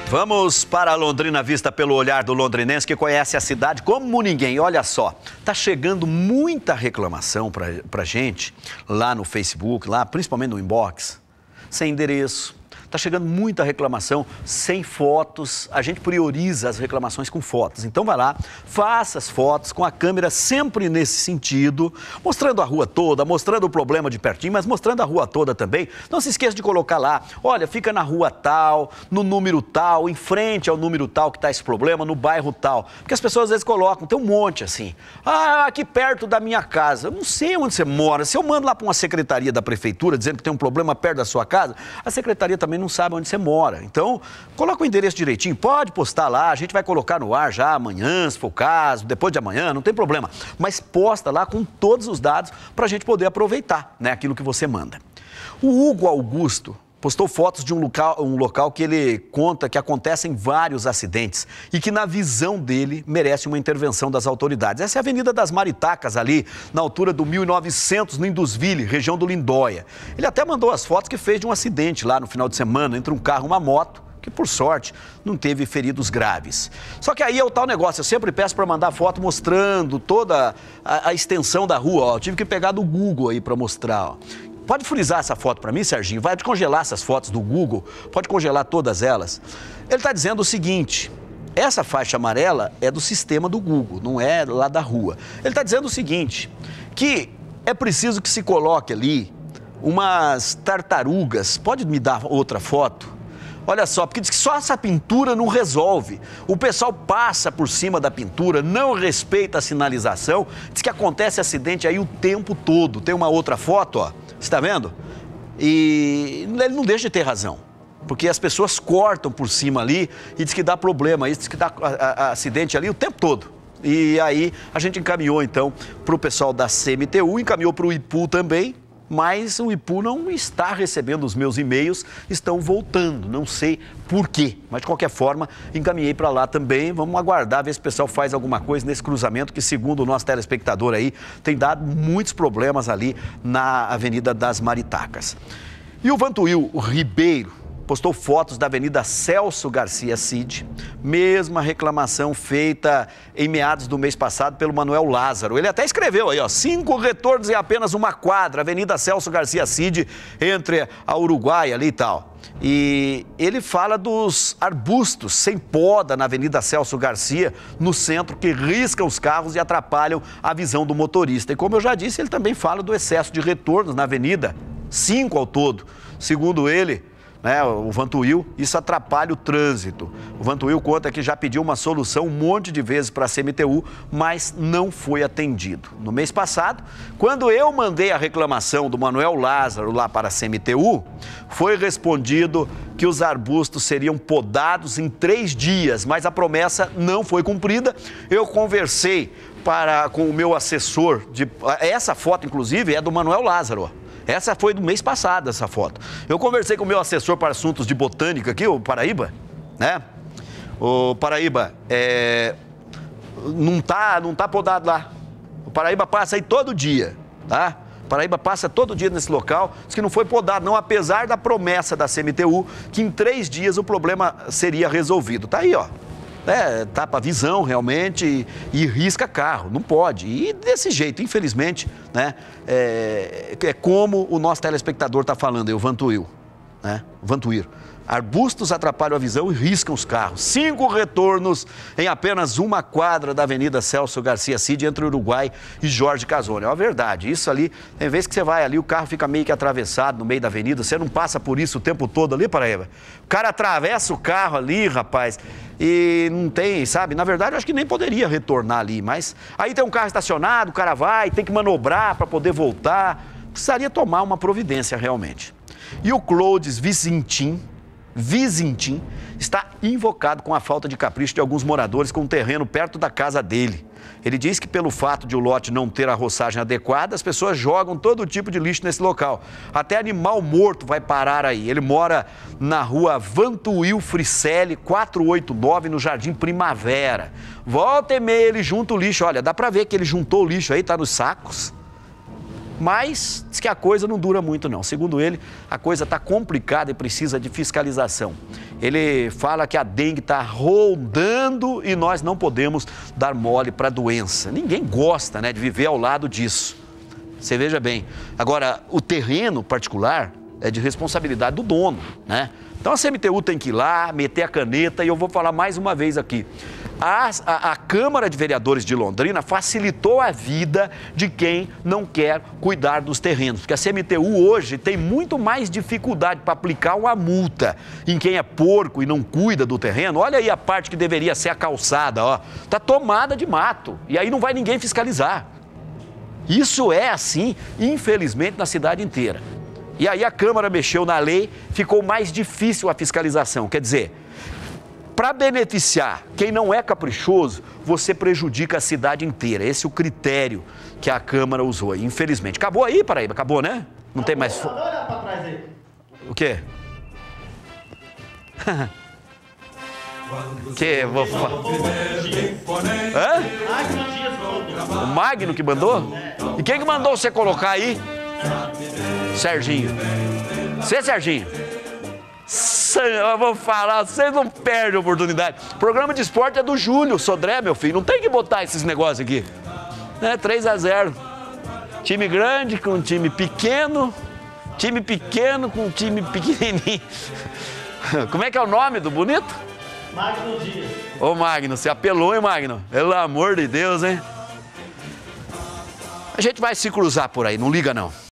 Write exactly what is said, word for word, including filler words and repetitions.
Vamos para a Londrina vista pelo olhar do londrinense que conhece a cidade como ninguém. Olha só, tá chegando muita reclamação para pra gente lá no Facebook, lá principalmente no inbox, sem endereço. Tá chegando muita reclamação sem fotos. A gente prioriza as reclamações com fotos. Então vai lá, faça as fotos com a câmera sempre nesse sentido, mostrando a rua toda, mostrando o problema de pertinho, mas mostrando a rua toda também. Não se esqueça de colocar lá, olha, fica na rua tal, no número tal, em frente ao número tal que está esse problema, no bairro tal. Porque as pessoas às vezes colocam, tem um monte assim. Ah, aqui perto da minha casa. Eu não sei onde você mora. Se eu mando lá para uma secretaria da prefeitura dizendo que tem um problema perto da sua casa, a secretaria também não sabe onde você mora. Então, coloca o endereço direitinho, pode postar lá, a gente vai colocar no ar já amanhã, se for o caso, depois de amanhã, não tem problema. Mas posta lá com todos os dados para a gente poder aproveitar, né, aquilo que você manda. O Hugo Augusto postou fotos de um local, um local que ele conta que acontecem vários acidentes e que, na visão dele, merece uma intervenção das autoridades. Essa é a Avenida das Maritacas, ali, na altura do mil e novecentos, no Indusville, região do Lindóia. Ele até mandou as fotos que fez de um acidente lá no final de semana, entre um carro e uma moto, que, por sorte, não teve feridos graves. Só que aí é o tal negócio, eu sempre peço para mandar foto mostrando toda a, a extensão da rua, ó. Eu tive que pegar do Google aí para mostrar, ó. Pode frisar essa foto para mim, Serginho? Vai congelar essas fotos do Google, pode congelar todas elas. Ele está dizendo o seguinte, essa faixa amarela é do sistema do Google, não é lá da rua. Ele está dizendo o seguinte, que é preciso que se coloque ali umas tartarugas. Pode me dar outra foto? Olha só, porque diz que só essa pintura não resolve. O pessoal passa por cima da pintura, não respeita a sinalização, diz que acontece acidente aí o tempo todo. Tem uma outra foto, ó. Você está vendo? E ele não deixa de ter razão, porque as pessoas cortam por cima ali e diz que dá problema, diz que dá a, a, acidente ali o tempo todo. E aí a gente encaminhou então para o pessoal da C M T U, encaminhou para o I P U também, mas o I P U não está recebendo os meus e-mails, estão voltando, não sei por quê. Mas de qualquer forma, encaminhei para lá também, vamos aguardar, ver se o pessoal faz alguma coisa nesse cruzamento que, segundo o nosso telespectador aí, tem dado muitos problemas ali na Avenida das Maritacas. E o Vantuil Ribeiro postou fotos da Avenida Celso Garcia Cid, mesma reclamação feita em meados do mês passado pelo Manuel Lázaro. Ele até escreveu aí, ó, cinco retornos em apenas uma quadra, Avenida Celso Garcia Cid, entre a Uruguai ali e tal. E ele fala dos arbustos sem poda na Avenida Celso Garcia, no centro, que riscam os carros e atrapalham a visão do motorista. E como eu já disse, ele também fala do excesso de retornos na avenida, cinco ao todo. Segundo ele, né, o Vantuil, isso atrapalha o trânsito. O Vantuil conta que já pediu uma solução um monte de vezes para a C M T U, mas não foi atendido. No mês passado, quando eu mandei a reclamação do Manuel Lázaro lá para a C M T U, foi respondido que os arbustos seriam podados em três dias, mas a promessa não foi cumprida. Eu conversei para, com o meu assessor, de, essa foto inclusive é do Manuel Lázaro. Essa foi do mês passado, essa foto. Eu conversei com o meu assessor para assuntos de botânica aqui, o Paraíba, né? O Paraíba, é... não tá, não tá podado lá. O Paraíba passa aí todo dia, tá? O Paraíba passa todo dia nesse local, diz que não foi podado não, apesar da promessa da C M T U, que em três dias o problema seria resolvido. Tá aí, ó. É, tapa a visão realmente e, e risca carro, não pode. E desse jeito, infelizmente, né, é, é como o nosso telespectador está falando, é o Vantuil, né, Vantuir. Arbustos atrapalham a visão e riscam os carros. Cinco retornos em apenas uma quadra da Avenida Celso Garcia Cid, entre Uruguai e Jorge Casoni. É uma verdade, isso ali, tem vezes que você vai ali, o carro fica meio que atravessado no meio da avenida, você não passa por isso o tempo todo ali, Paraíba. O cara atravessa o carro ali, rapaz, e não tem, sabe? Na verdade, eu acho que nem poderia retornar ali, mas aí tem um carro estacionado, o cara vai, tem que manobrar para poder voltar. Precisaria tomar uma providência realmente. E o Clodes Vizintim, Vizintim, está invocado com a falta de capricho de alguns moradores com um terreno perto da casa dele. Ele diz que pelo fato de o lote não ter a roçagem adequada, as pessoas jogam todo tipo de lixo nesse local. Até animal morto vai parar aí. Ele mora na rua Vantuil Fricelli, quatrocentos e oitenta e nove, no Jardim Primavera. Volta e meia ele junta o lixo. Olha, dá para ver que ele juntou o lixo aí, tá nos sacos. Mas diz que a coisa não dura muito não. Segundo ele, a coisa está complicada e precisa de fiscalização. ele fala que a dengue está rondando e nós não podemos dar mole para a doença. Ninguém gosta, né, de viver ao lado disso. Você veja bem. Agora, o terreno particular é de responsabilidade do dono, né? Então a C M T U tem que ir lá, meter a caneta, e eu vou falar mais uma vez aqui. A, a, a Câmara de Vereadores de Londrina facilitou a vida de quem não quer cuidar dos terrenos, porque a C M T U hoje tem muito mais dificuldade para aplicar uma multa em quem é porco e não cuida do terreno. Olha aí a parte que deveria ser a calçada, ó, tá tomada de mato, e aí não vai ninguém fiscalizar. Isso é assim, infelizmente, na cidade inteira. E aí a Câmara mexeu na lei, ficou mais difícil a fiscalização. Quer dizer, para beneficiar quem não é caprichoso, você prejudica a cidade inteira. Esse é o critério que a Câmara usou, infelizmente. Acabou aí, Paraíba? Acabou, né? Não tem mais... Olha para trás aí. O quê? O quê? Vou... Hã? O Magno que mandou? E quem que mandou você colocar aí? Serginho. Você, Serginho? Eu vou falar, vocês não perdem a oportunidade. O programa de esporte é do Júlio Sodré, meu filho. Não tem que botar esses negócios aqui. É três a zero. Time grande com time pequeno. Time pequeno com time pequenininho. Como é que é o nome do bonito? Magno Dias. Ô, Magno, você apelou, hein, Magno? Pelo amor de Deus, hein? A gente vai se cruzar por aí, não liga não.